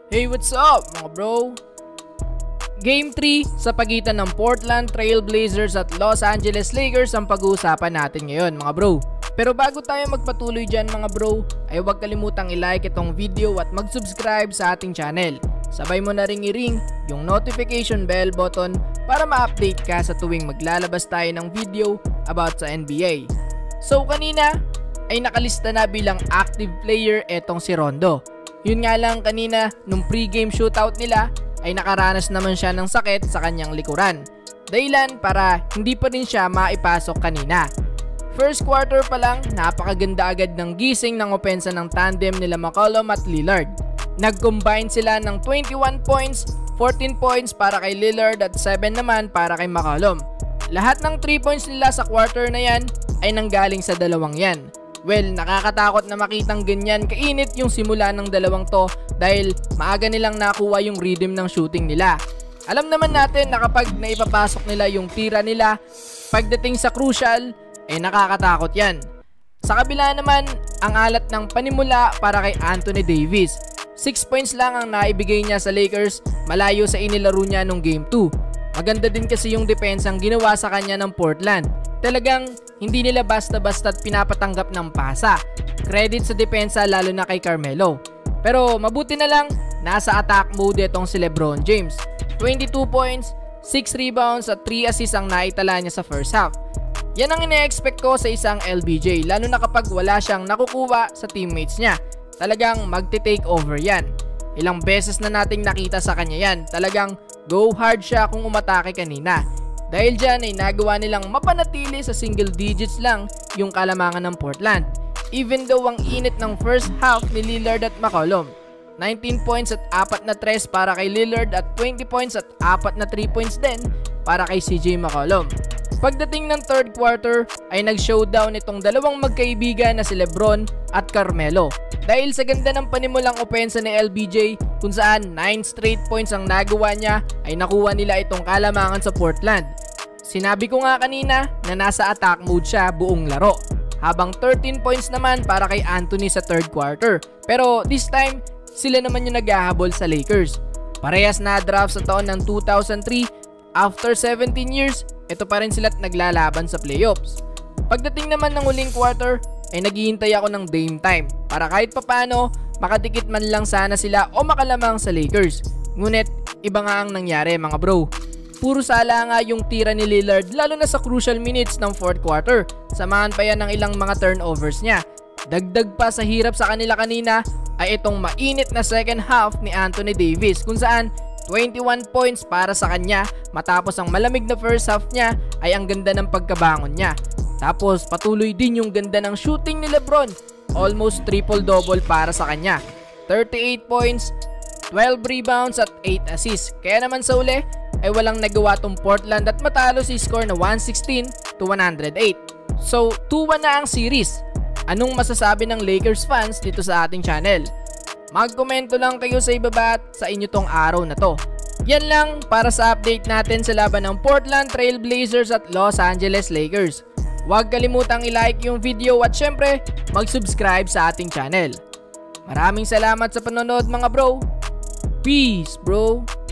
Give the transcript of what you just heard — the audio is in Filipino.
Hey, what's up mga bro? Game 3 sa pagitan ng Portland Trail Blazers at Los Angeles Lakers ang pag-uusapan natin ngayon mga bro. Pero bago tayo magpatuloy dyan mga bro, ay huwag kalimutang i-like itong video at mag-subscribe sa ating channel. Sabay mo na ring i-ring yung notification bell button para ma-update ka sa tuwing maglalabas tayo ng video about sa NBA. So kanina ay nakalista na bilang active player etong si Rondo. Yun nga lang kanina nung pre-game shootout nila ay nakaranas naman siya ng sakit sa kanyang likuran. Dahilan para hindi pa rin siya maipasok kanina. First quarter pa lang, napakaganda agad ng gising ng opensa ng tandem nila McCollum at Lillard. Nag-combine sila ng 21 points, 14 points para kay Lillard at 7 naman para kay McCollum. Lahat ng 3 points nila sa quarter na yan ay nanggaling sa dalawang yan. Well, nakakatakot na makitang ganyan kainit yung simula ng dalawang to dahil maaga nilang nakuha yung rhythm ng shooting nila. Alam naman natin na kapag naipapasok nila yung tira nila, pagdating sa crucial, nakakatakot yan. Sa kabila naman, ang alat ng panimula para kay Anthony Davis. 6 points lang ang naibigay niya sa Lakers, malayo sa inilaro niya nung Game 2. Maganda din kasi yung depensang ginawa sa kanya ng Portland. Talagang hindi nila basta-basta't pinapatanggap ng pasa. Credit sa depensa lalo na kay Carmelo. Pero mabuti na lang, nasa attack mode itong si Lebron James. 22 points, 6 rebounds at 3 assists ang naitala niya sa first half. Yan ang ine-expect ko sa isang LBJ, lalo na kapag wala siyang nakukuha sa teammates niya. Talagang magte-take over yan. Ilang beses na nating nakita sa kanya yan. Talagang go hard siya kung umatake kanina. Dahil dyan ay nagawa nilang mapanatili sa single digits lang yung kalamangan ng Portland. Even though ang init ng first half ni Lillard at McCollum. 19 points at 4 na 3 para kay Lillard at 20 points at 4 na 3 points din para kay CJ McCollum. Pagdating ng third quarter ay nag-showdown itong dalawang magkaibigan na si Lebron at Carmelo. Dahil sa ganda ng panimulang opensa ni LBJ kung saan 9 straight points ang nagawa niya ay nakuha nila itong kalamangan sa Portland. Sinabi ko nga kanina na nasa attack mode siya buong laro. Habang 13 points naman para kay Anthony sa third quarter. Pero this time, sila naman yung naghahabol sa Lakers. Parehas na draft sa taon ng 2003. After 17 years, ito pa rin sila't naglalaban sa playoffs. Pagdating naman ng huling quarter, ay naghihintay ako ng Dame time para kahit papano makadikit man lang sana sila o makalamang sa Lakers. Ngunit iba nga ang nangyari mga bro. Puro sala nga yung tira ni Lillard lalo na sa crucial minutes ng fourth quarter. Samahan pa yan ng ilang mga turnovers niya. Dagdag pa sa hirap sa kanila kanina ay itong mainit na second half ni Anthony Davis kung saan 21 points para sa kanya matapos ang malamig na first half niya ay ang ganda ng pagkabangon niya. Tapos patuloy din yung ganda ng shooting ni Lebron. Almost triple-double para sa kanya. 38 points, 12 rebounds at 8 assists. Kaya naman sa uli ay walang nagawa tong Portland at matalo si score na 116-108. So 2-1 na ang series. Anong masasabi ng Lakers fans dito sa ating channel? Magkomento lang kayo sa ibaba at sa inyo tong araw na to. Yan lang para sa update natin sa laban ng Portland Trail Blazers at Los Angeles Lakers. Huwag kalimutang i-like yung video at syempre mag-subscribe sa ating channel. Maraming salamat sa panonood mga bro. Peace bro.